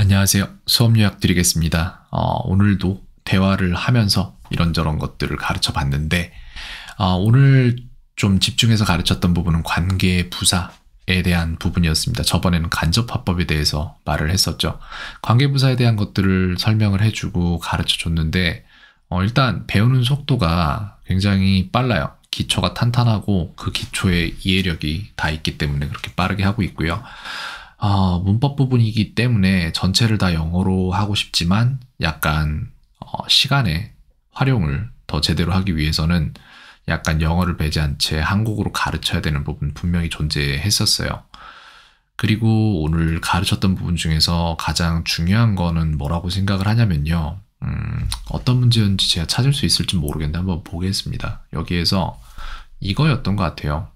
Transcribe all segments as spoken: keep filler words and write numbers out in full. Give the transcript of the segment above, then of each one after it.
안녕하세요. 수업 요약 드리겠습니다. 어, 오늘도 대화를 하면서 이런저런 것들을 가르쳐 봤는데 어, 오늘 좀 집중해서 가르쳤던 부분은 관계 부사에 대한 부분이었습니다. 저번에는 간접화법에 대해서 말을 했었죠. 관계 부사에 대한 것들을 설명을 해주고 가르쳐 줬는데 어, 일단 배우는 속도가 굉장히 빨라요. 기초가 탄탄하고 그 기초에 이해력이 다 있기 때문에 그렇게 빠르게 하고 있고요. 어, 문법 부분이기 때문에 전체를 다 영어로 하고 싶지만 약간 어, 시간의 활용을 더 제대로 하기 위해서는 약간 영어를 배제한 채 한국어로 가르쳐야 되는 부분 분명히 존재했었어요. 그리고 오늘 가르쳤던 부분 중에서 가장 중요한 거는 뭐라고 생각을 하냐면요. 음, 어떤 문제였는지 제가 찾을 수 있을지 모르겠는데 한번 보겠습니다. 여기에서 이거였던 것 같아요.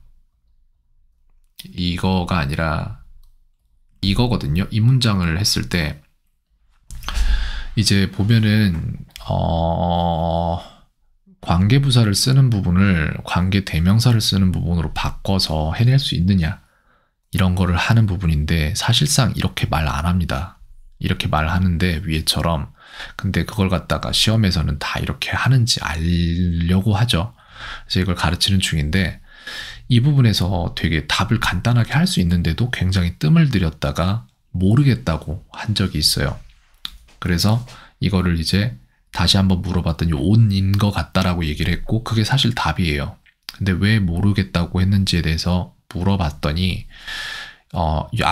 이거가 아니라 이거거든요. 이 문장을 했을 때 이제 보면은 어... 관계부사를 쓰는 부분을 관계대명사를 쓰는 부분으로 바꿔서 해낼 수 있느냐 이런 거를 하는 부분인데 사실상 이렇게 말 안 합니다. 이렇게 말하는데 위에처럼 근데 그걸 갖다가 시험에서는 다 이렇게 하는지 알려고 하죠. 그래서 이걸 가르치는 중인데 이 부분에서 되게 답을 간단하게 할 수 있는데도 굉장히 뜸을 들였다가 모르겠다고 한 적이 있어요. 그래서 이거를 이제 다시 한번 물어봤더니 온인 것 같다라고 얘기를 했고 그게 사실 답이에요. 근데 왜 모르겠다고 했는지에 대해서 물어봤더니 어, 이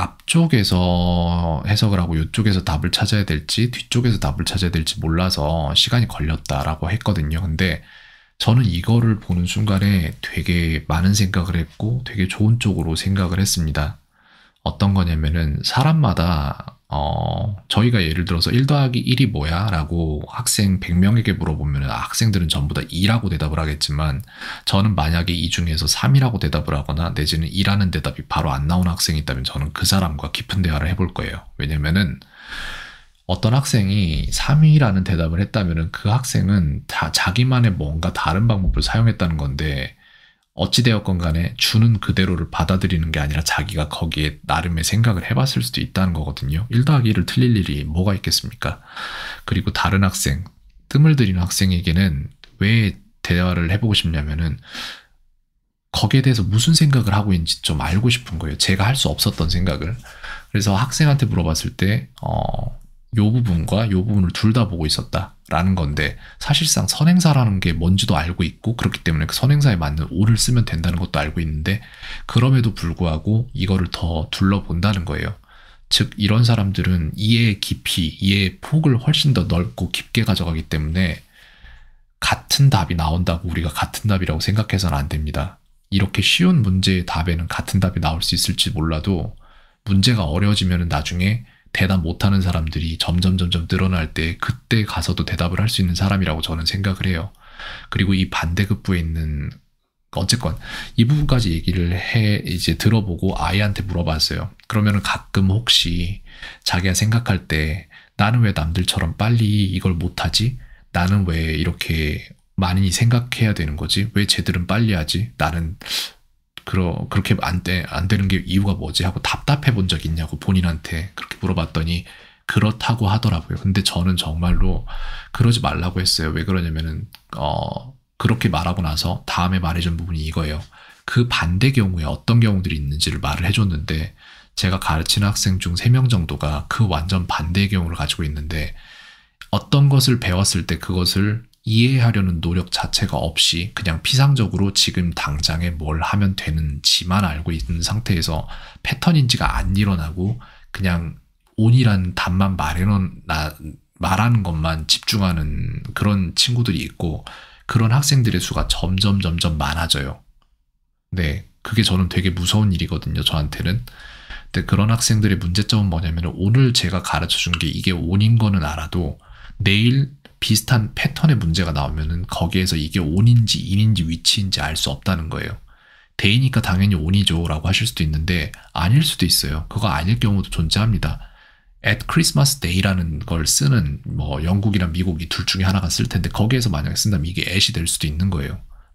앞쪽에서 해석을 하고 이쪽에서 답을 찾아야 될지 뒤쪽에서 답을 찾아야 될지 몰라서 시간이 걸렸다라고 했거든요. 근데 저는 이거를 보는 순간에 되게 많은 생각을 했고 되게 좋은 쪽으로 생각을 했습니다. 어떤 거냐면은 사람마다 어 저희가 예를 들어서 일 더하기 일이 뭐야? 라고 학생 백 명에게 물어보면 학생들은 전부 다 이라고 대답을 하겠지만 저는 만약에 이 중에서 삼이라고 대답을 하거나 내지는 이라는 대답이 바로 안 나오는 학생이 있다면 저는 그 사람과 깊은 대화를 해볼 거예요. 왜냐면은 어떤 학생이 삼이라는 대답을 했다면 그 학생은 다 자기만의 뭔가 다른 방법을 사용했다는 건데 어찌되었건 간에 주는 그대로를 받아들이는 게 아니라 자기가 거기에 나름의 생각을 해봤을 수도 있다는 거거든요. 일 더하기 일을 틀릴 일이 뭐가 있겠습니까? 그리고 다른 학생, 뜸을 들이는 학생에게는 왜 대화를 해보고 싶냐면은 거기에 대해서 무슨 생각을 하고 있는지 좀 알고 싶은 거예요. 제가 할 수 없었던 생각을. 그래서 학생한테 물어봤을 때 어, 요 부분과 요 부분을 둘 다 보고 있었다라는 건데 사실상 선행사라는 게 뭔지도 알고 있고 그렇기 때문에 그 선행사에 맞는 오를 쓰면 된다는 것도 알고 있는데 그럼에도 불구하고 이거를 더 둘러본다는 거예요. 즉 이런 사람들은 이해의 깊이, 이해의 폭을 훨씬 더 넓고 깊게 가져가기 때문에 같은 답이 나온다고 우리가 같은 답이라고 생각해서는 안 됩니다. 이렇게 쉬운 문제의 답에는 같은 답이 나올 수 있을지 몰라도 문제가 어려워지면 나중에 대답 못하는 사람들이 점점 점점 늘어날 때 그때 가서도 대답을 할 수 있는 사람이라고 저는 생각을 해요. 그리고 이 반대급부에 있는 어쨌건 이 부분까지 얘기를 해 이제 들어보고 아이한테 물어봤어요. 그러면은 가끔 혹시 자기가 생각할 때 나는 왜 남들처럼 빨리 이걸 못하지? 나는 왜 이렇게 많이 생각해야 되는 거지? 왜 쟤들은 빨리 하지? 나는 그러, 그렇게 안, 돼, 안 되는 게 이유가 뭐지? 하고 답답해 본 적 있냐고 본인한테 그렇게 물어봤더니 그렇다고 하더라고요. 근데 저는 정말로 그러지 말라고 했어요. 왜 그러냐면은, 어, 그렇게 말하고 나서 다음에 말해준 부분이 이거예요. 그 반대 경우에 어떤 경우들이 있는지를 말을 해줬는데 제가 가르치는 학생 중 세 명 정도가 그 완전 반대의 경우를 가지고 있는데 어떤 것을 배웠을 때 그것을 이해하려는 노력 자체가 없이 그냥 피상적으로 지금 당장에 뭘 하면 되는지만 알고 있는 상태에서 패턴인지가 안 일어나고 그냥 온이란 답만 말해놓은, 나, 말하는 것만 집중하는 그런 친구들이 있고 그런 학생들의 수가 점점 점점 많아져요. 네, 그게 저는 되게 무서운 일이거든요. 저한테는. 근데 그런 학생들의 문제점은 뭐냐면 오늘 제가 가르쳐준 게 이게 온인 거는 알아도 내일 비슷한 패턴의 문제가 나오면은 거기에서 이게 온인지 인인지 위치인지 알 수 없다는 거예요. 대이니까 당연히 온이죠 라고 하실 수도 있는데 아닐 수도 있어요. 그거 아닐 경우도 존재합니다. at Christmas Day라는 걸 쓰는 뭐 영국이랑 미국이 둘 중에 하나가 쓸 텐데 거기에서 만약에 쓴다면 이게 at이 될 수도 있는 거예요.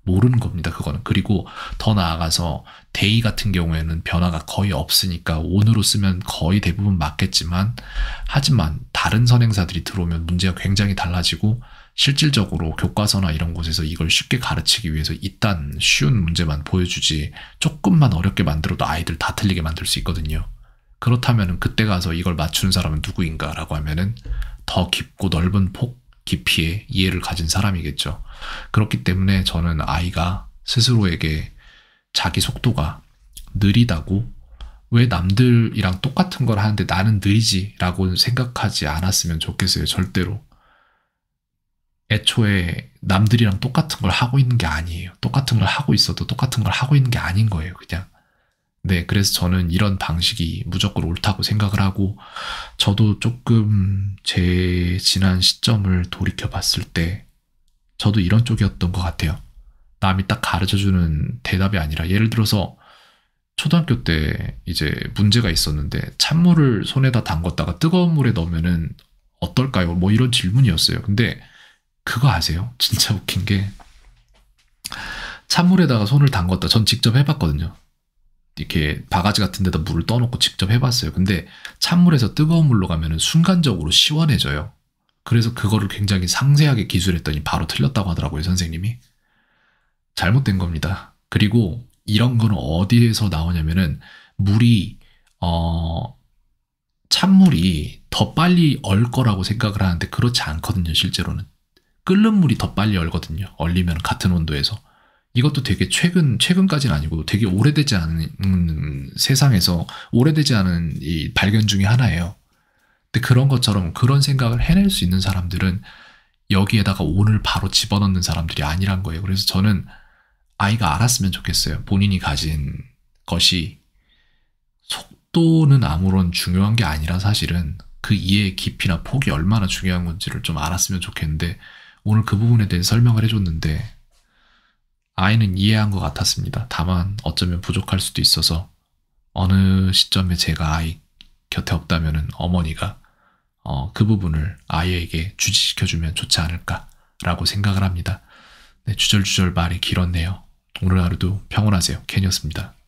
모르는 겁니다. 그거는. 그리고 더 나아가서 데이 같은 경우에는 변화가 거의 없으니까 온으로 쓰면 거의 대부분 맞겠지만, 하지만 다른 선행사들이 들어오면 문제가 굉장히 달라지고, 실질적으로 교과서나 이런 곳에서 이걸 쉽게 가르치기 위해서 일단 쉬운 문제만 보여주지 조금만 어렵게 만들어도 아이들 다 틀리게 만들 수 있거든요. 그렇다면 그때 가서 이걸 맞추는 사람은 누구인가 라고 하면은 더 깊고 넓은 폭 깊이의 이해를 가진 사람이겠죠. 그렇기 때문에 저는 아이가 스스로에게 자기 속도가 느리다고, 왜 남들이랑 똑같은 걸 하는데 나는 느리지 라고 생각하지 않았으면 좋겠어요. 절대로. 애초에 남들이랑 똑같은 걸 하고 있는 게 아니에요. 똑같은 걸 하고 있어도 똑같은 걸 하고 있는 게 아닌 거예요. 그냥. 네, 그래서 저는 이런 방식이 무조건 옳다고 생각을 하고, 저도 조금 제 지난 시점을 돌이켜 봤을 때 저도 이런 쪽이었던 것 같아요. 남이 딱 가르쳐주는 대답이 아니라, 예를 들어서 초등학교 때 이제 문제가 있었는데 찬물을 손에다 담궜다가 뜨거운 물에 넣으면은 어떨까요? 뭐 이런 질문이었어요. 근데 그거 아세요? 진짜 웃긴 게, 찬물에다가 손을 담궜다, 전 직접 해봤거든요. 이렇게 바가지 같은 데다 물을 떠놓고 직접 해봤어요. 근데 찬물에서 뜨거운 물로 가면은 순간적으로 시원해져요. 그래서 그거를 굉장히 상세하게 기술했더니 바로 틀렸다고 하더라고요, 선생님이. 잘못된 겁니다. 그리고 이런 거는 어디에서 나오냐면은, 물이 어 찬물이 더 빨리 얼 거라고 생각을 하는데 그렇지 않거든요. 실제로는 끓는 물이 더 빨리 얼거든요. 얼리면 같은 온도에서. 이것도 되게 최근, 최근까지는 아니고 되게 오래되지 않은, 음, 세상에서 오래되지 않은 이 발견 중에 하나예요. 근데 그런 것처럼 그런 생각을 해낼 수 있는 사람들은 여기에다가 온을 바로 집어넣는 사람들이 아니란 거예요. 그래서 저는 아이가 알았으면 좋겠어요. 본인이 가진 것이 속도는 아무런 중요한 게 아니라 사실은 그 이해의 깊이나 폭이 얼마나 중요한 건지를 좀 알았으면 좋겠는데, 오늘 그 부분에 대해 설명을 해줬는데 아이는 이해한 것 같았습니다. 다만 어쩌면 부족할 수도 있어서 어느 시점에 제가 아이 곁에 없다면은 어머니가 어, 그 부분을 아이에게 주지시켜주면 좋지 않을까라고 생각을 합니다. 네, 주절주절 말이 길었네요. 오늘 하루도 평온하세요. 켄이었습니다.